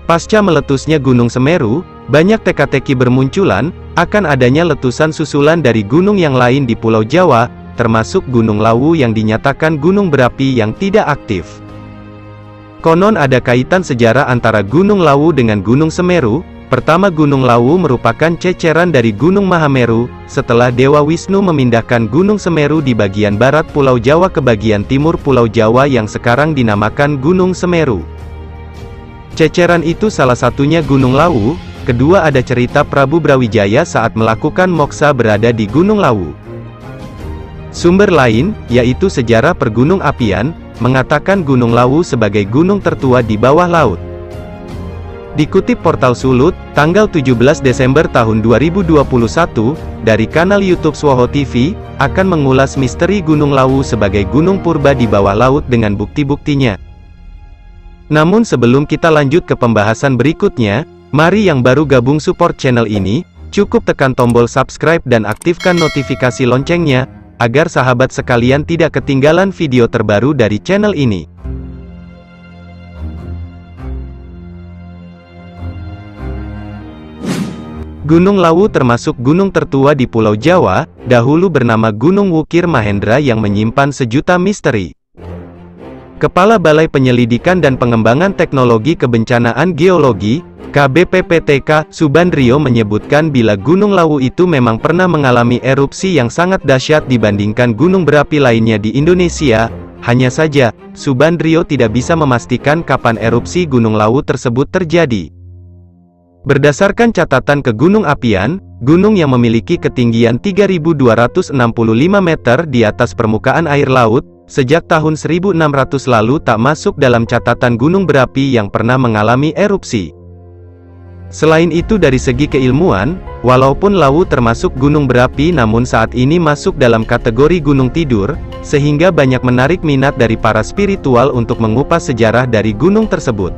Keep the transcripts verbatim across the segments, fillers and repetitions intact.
Pasca meletusnya Gunung Semeru, banyak teka-teki bermunculan, akan adanya letusan susulan dari gunung yang lain di Pulau Jawa, termasuk Gunung Lawu yang dinyatakan gunung berapi yang tidak aktif. Konon ada kaitan sejarah antara Gunung Lawu dengan Gunung Semeru. Pertama, Gunung Lawu merupakan ceceran dari Gunung Mahameru, setelah Dewa Wisnu memindahkan Gunung Semeru di bagian barat Pulau Jawa ke bagian timur Pulau Jawa yang sekarang dinamakan Gunung Semeru. Ceceran itu salah satunya Gunung Lawu. Kedua, ada cerita Prabu Brawijaya saat melakukan moksa berada di Gunung Lawu. Sumber lain, yaitu Sejarah Pergunung Apian, mengatakan Gunung Lawu sebagai gunung tertua di bawah laut. Dikutip portal Sulut, tanggal tujuh belas Desember tahun dua ribu dua puluh satu, dari kanal YouTube Swoho T V, akan mengulas misteri Gunung Lawu sebagai gunung purba di bawah laut dengan bukti-buktinya. Namun sebelum kita lanjut ke pembahasan berikutnya, mari yang baru gabung support channel ini, cukup tekan tombol subscribe dan aktifkan notifikasi loncengnya, agar sahabat sekalian tidak ketinggalan video terbaru dari channel ini. Gunung Lawu termasuk gunung tertua di Pulau Jawa, dahulu bernama Gunung Wukir Mahendra yang menyimpan sejuta misteri. Kepala Balai Penyelidikan dan Pengembangan Teknologi Kebencanaan Geologi, K B P P T K, Subandrio menyebutkan bila Gunung Lawu itu memang pernah mengalami erupsi yang sangat dahsyat dibandingkan gunung berapi lainnya di Indonesia. Hanya saja, Subandrio tidak bisa memastikan kapan erupsi Gunung Lawu tersebut terjadi. Berdasarkan catatan ke Gunung Apian, gunung yang memiliki ketinggian tiga ribu dua ratus enam puluh lima meter di atas permukaan air laut, sejak tahun seribu enam ratus lalu tak masuk dalam catatan gunung berapi yang pernah mengalami erupsi. Selain itu dari segi keilmuan, walaupun Lawu termasuk gunung berapi namun saat ini masuk dalam kategori gunung tidur, sehingga banyak menarik minat dari para spiritual untuk mengupas sejarah dari gunung tersebut.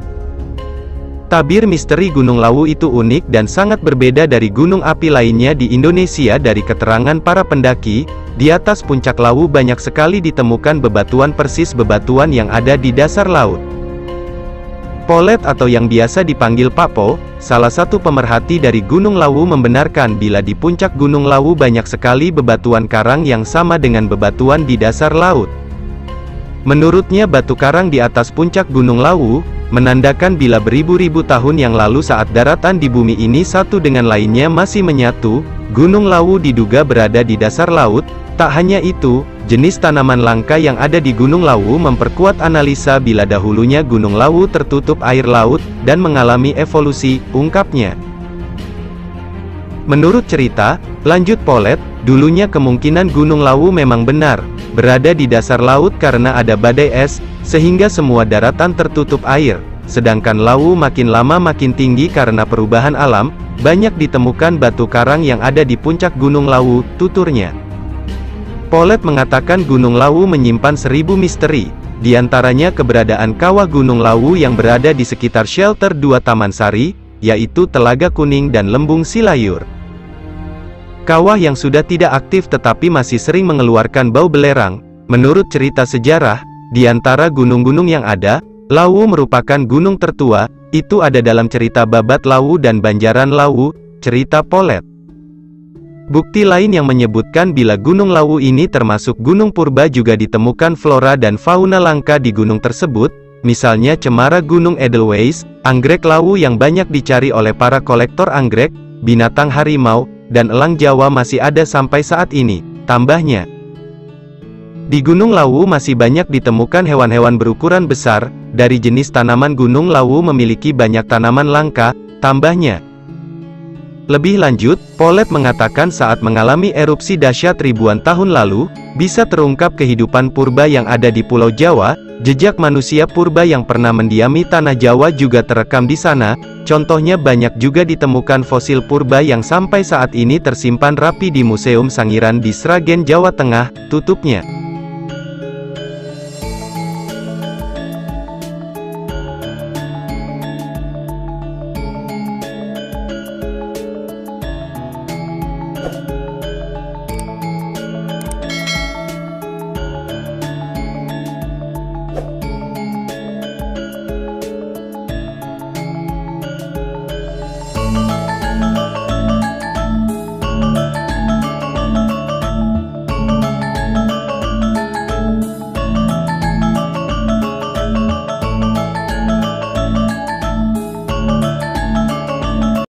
Tabir misteri Gunung Lawu itu unik dan sangat berbeda dari gunung api lainnya di Indonesia. Dari keterangan para pendaki, di atas puncak Lawu banyak sekali ditemukan bebatuan persis bebatuan yang ada di dasar laut. Polet atau yang biasa dipanggil Papo, salah satu pemerhati dari Gunung Lawu membenarkan bila di puncak Gunung Lawu banyak sekali bebatuan karang yang sama dengan bebatuan di dasar laut. Menurutnya batu karang di atas puncak Gunung Lawu, menandakan bila beribu-ribu tahun yang lalu saat daratan di bumi ini satu dengan lainnya masih menyatu, Gunung Lawu diduga berada di dasar laut. Tak hanya itu, jenis tanaman langka yang ada di Gunung Lawu memperkuat analisa bila dahulunya Gunung Lawu tertutup air laut, dan mengalami evolusi, ungkapnya. Menurut cerita, lanjut Polet, dulunya kemungkinan Gunung Lawu memang benar berada di dasar laut karena ada badai es, sehingga semua daratan tertutup air. Sedangkan Lawu makin lama makin tinggi karena perubahan alam, banyak ditemukan batu karang yang ada di puncak Gunung Lawu, tuturnya. Polet mengatakan Gunung Lawu menyimpan seribu misteri, diantaranya keberadaan kawah Gunung Lawu yang berada di sekitar shelter dua Taman Sari, yaitu Telaga Kuning dan Lembung Silayur. Kawah yang sudah tidak aktif tetapi masih sering mengeluarkan bau belerang. Menurut cerita sejarah, di antara gunung-gunung yang ada, Lawu merupakan gunung tertua. Itu ada dalam cerita Babat Lawu dan Banjaran Lawu, cerita Polet. Bukti lain yang menyebutkan bila Gunung Lawu ini termasuk gunung purba juga ditemukan flora dan fauna langka di gunung tersebut, misalnya cemara Gunung Edelweiss, anggrek Lawu yang banyak dicari oleh para kolektor anggrek, binatang harimau, dan elang Jawa masih ada sampai saat ini, tambahnya. Di Gunung Lawu masih banyak ditemukan hewan-hewan berukuran besar. Dari jenis tanaman Gunung Lawu memiliki banyak tanaman langka, tambahnya. Lebih lanjut, Polet mengatakan saat mengalami erupsi dahsyat ribuan tahun lalu, bisa terungkap kehidupan purba yang ada di Pulau Jawa. Jejak manusia purba yang pernah mendiami tanah Jawa juga terekam di sana. Contohnya banyak juga ditemukan fosil purba yang sampai saat ini tersimpan rapi di Museum Sangiran di Sragen, Jawa Tengah, tutupnya.